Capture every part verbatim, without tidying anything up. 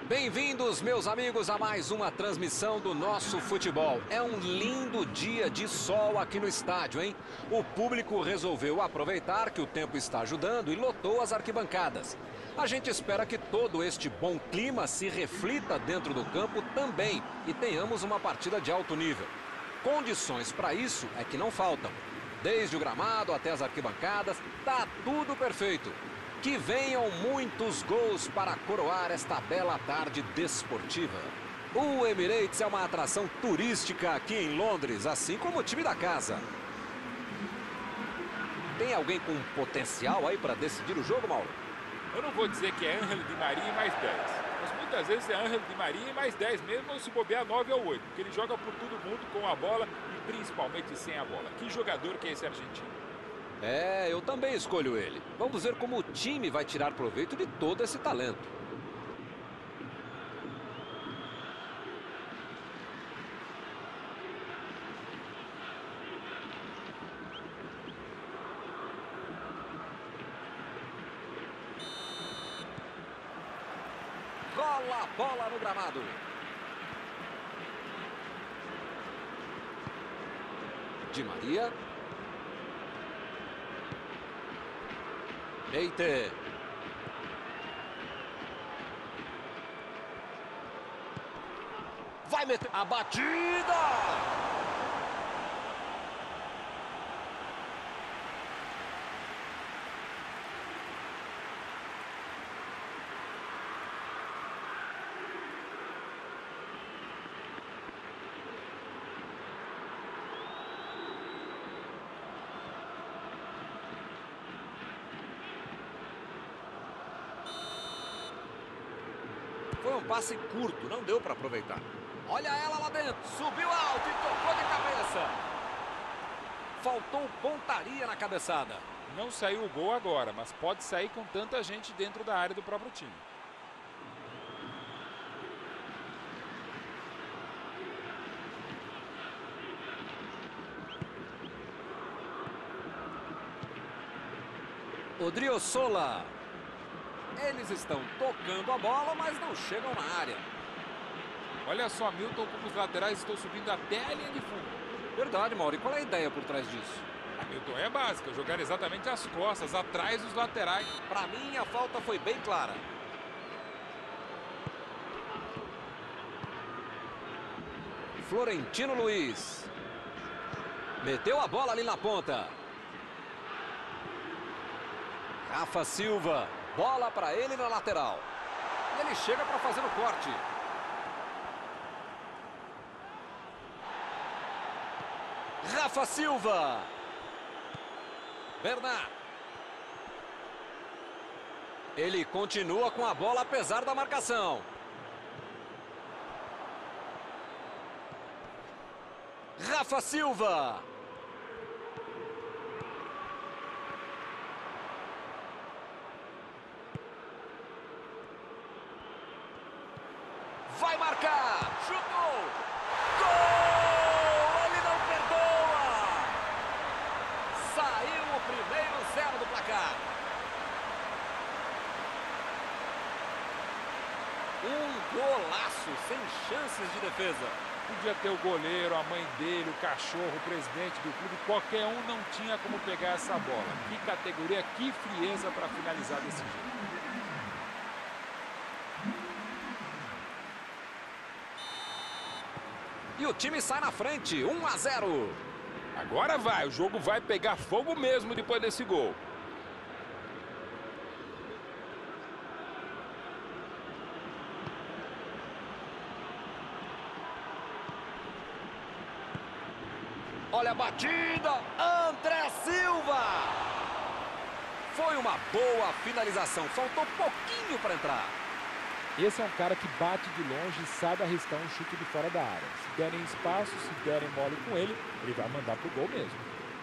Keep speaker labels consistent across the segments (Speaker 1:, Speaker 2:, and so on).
Speaker 1: Bem-vindos, meus amigos, a mais uma transmissão do nosso futebol. É um lindo dia de sol aqui no estádio, hein? O público resolveu aproveitar que o tempo está ajudando e lotou as arquibancadas. A gente espera que todo este bom clima se reflita dentro do campo também e tenhamos uma partida de alto nível. Condições para isso é que não faltam. Desde o gramado até as arquibancadas, tá tudo perfeito. Que venham muitos gols para coroar esta bela tarde desportiva. O Emirates é uma atração turística aqui em Londres, assim como o time da casa. Tem alguém com potencial aí para decidir o jogo, Mauro?
Speaker 2: Eu não vou dizer que é Ángel Di Maria e mais dez. Mas muitas vezes é Ángel Di Maria e mais dez mesmo, ou se bobear nove ou oito. Porque ele joga por todo mundo com a bola e principalmente sem a bola. Que jogador que é esse argentino?
Speaker 1: É, eu também escolho ele. Vamos ver como o time vai tirar proveito de todo esse talento. Rola a bola no gramado. Di Maria. Eite. Vai meter a batida! Foi um passe curto, não deu para aproveitar. Olha ela lá dentro, subiu alto e tocou de cabeça. Faltou pontaria na cabeçada.
Speaker 2: Não saiu o gol agora, mas pode sair com tanta gente dentro da área do próprio time.
Speaker 1: Odriozola. Eles estão tocando a bola, mas não chegam na área.
Speaker 2: Olha só, Milton, como os laterais estão subindo até a linha de fundo.
Speaker 1: Verdade, Mauro. E qual é a ideia por trás disso?
Speaker 2: A Milton é básica, jogar exatamente as costas, atrás dos laterais.
Speaker 1: Para mim, a falta foi bem clara. Florentino Luiz. Meteu a bola ali na ponta. Rafa Silva. Bola para ele na lateral. E ele chega para fazer o corte. Rafa Silva. Bernat. Ele continua com a bola apesar da marcação. Rafa Silva. Vai marcar. Chutou. Gol! Ele não perdoa. Saiu o primeiro zero do placar. Um golaço sem chances de defesa.
Speaker 2: Podia ter o goleiro, a mãe dele, o cachorro, o presidente do clube. Qualquer um não tinha como pegar essa bola. Que categoria, que frieza para finalizar desse jeito.
Speaker 1: E o time sai na frente, um a zero.
Speaker 2: Agora vai, o jogo vai pegar fogo mesmo depois desse gol.
Speaker 1: Olha a batida, André Silva. Foi uma boa finalização, faltou pouquinho para entrar.
Speaker 2: Esse é um cara que bate de longe e sabe arriscar um chute de fora da área. Se derem espaço, se derem mole com ele, ele vai mandar pro gol mesmo.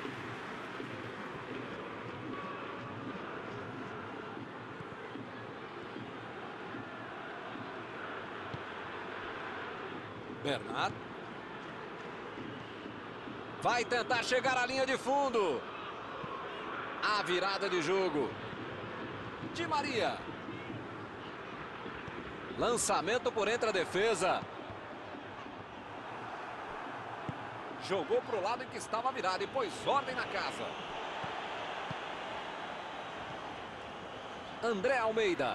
Speaker 1: Bernat. Vai tentar chegar à linha de fundo. A virada de jogo. Di Maria. Lançamento por entre a defesa. Jogou para o lado em que estava virado e pôs ordem na casa. André Almeida.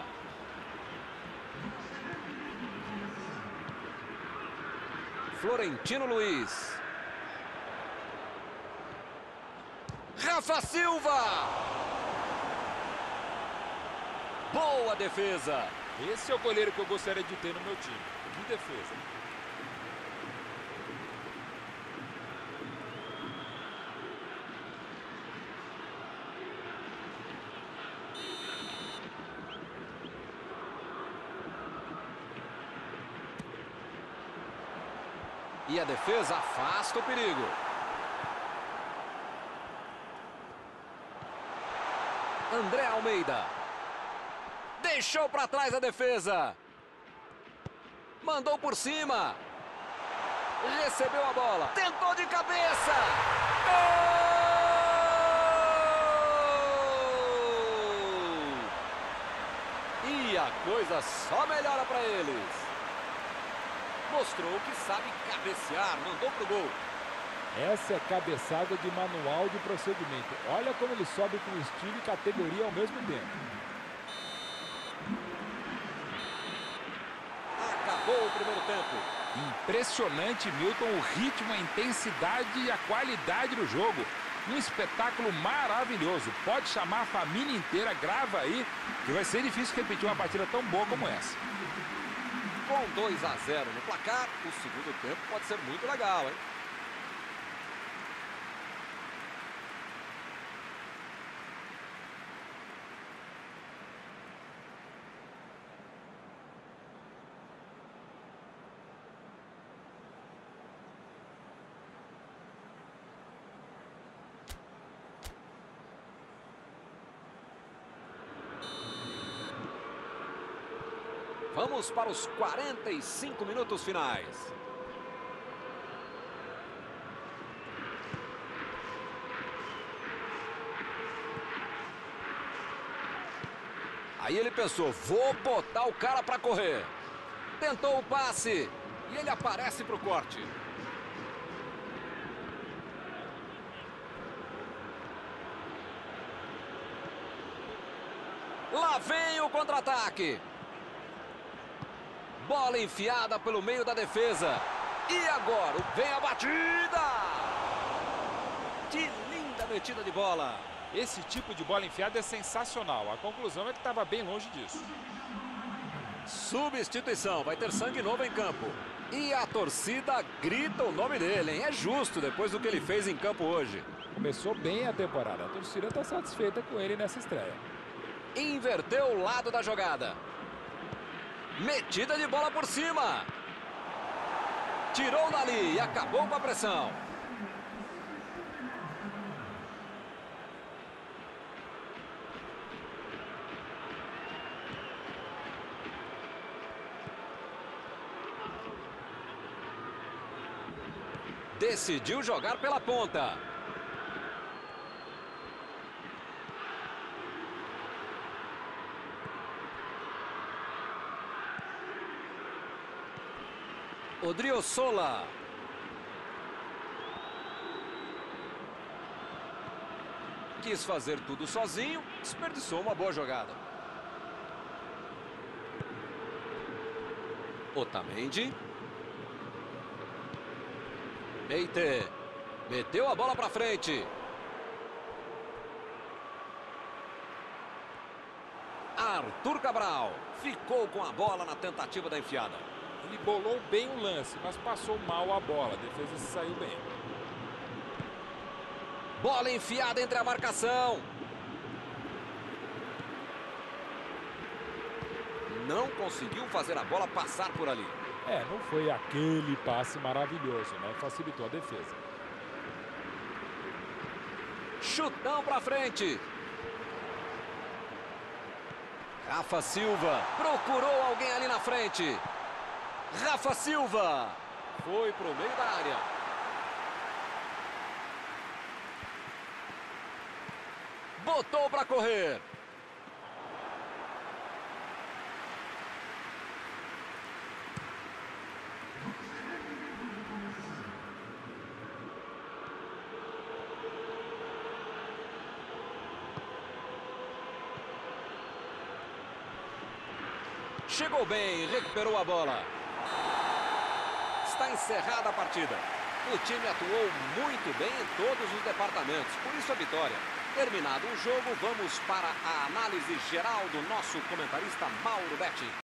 Speaker 1: Florentino Luiz. Rafa Silva. Boa defesa.
Speaker 2: Esse é o goleiro que eu gostaria de ter no meu time. Que defesa.
Speaker 1: E a defesa afasta o perigo. André Almeida. Deixou para trás a defesa. Mandou por cima. Recebeu a bola. Tentou de cabeça. Gol! E a coisa só melhora para eles. Mostrou que sabe cabecear, mandou pro gol.
Speaker 2: Essa é cabeçada de manual de procedimento. Olha como ele sobe com estilo e categoria ao mesmo tempo.
Speaker 1: Acabou o primeiro tempo.
Speaker 2: Impressionante, Milton, o ritmo, a intensidade e a qualidade do jogo. Um espetáculo maravilhoso. Pode chamar a família inteira, grava aí, que vai ser difícil repetir uma partida tão boa como essa.
Speaker 1: Com dois a zero no placar, o segundo tempo pode ser muito legal, hein? Vamos para os quarenta e cinco minutos finais. Aí ele pensou, vou botar o cara para correr. Tentou o passe e ele aparece para o corte. Lá vem o contra-ataque. Bola enfiada pelo meio da defesa. E agora vem a batida. Que linda metida de bola.
Speaker 2: Esse tipo de bola enfiada é sensacional. A conclusão é que estava bem longe disso.
Speaker 1: Substituição. Vai ter sangue novo em campo. E a torcida grita o nome dele, hein? É justo depois do que ele fez em campo hoje.
Speaker 2: Começou bem a temporada. A torcida está satisfeita com ele nessa estreia.
Speaker 1: Inverteu o lado da jogada. Metida de bola por cima. Tirou dali e acabou com a pressão. Decidiu jogar pela ponta. Odriozola. Quis fazer tudo sozinho, desperdiçou uma boa jogada. Otamendi. Meite. Meteu a bola para frente. Arthur Cabral. Ficou com a bola na tentativa da enfiada.
Speaker 2: Ele bolou bem o lance, mas passou mal a bola. A defesa se saiu bem.
Speaker 1: Bola enfiada entre a marcação. Não conseguiu fazer a bola passar por ali.
Speaker 2: É, não foi aquele passe maravilhoso, né? Facilitou a defesa.
Speaker 1: Chutão para frente. Rafa Silva procurou alguém ali na frente. Rafa Silva foi para o meio da área. Botou para correr. Chegou bem, recuperou a bola. Está encerrada a partida. O time atuou muito bem em todos os departamentos, por isso a vitória. Terminado o jogo, vamos para a análise geral do nosso comentarista Mauro Betti.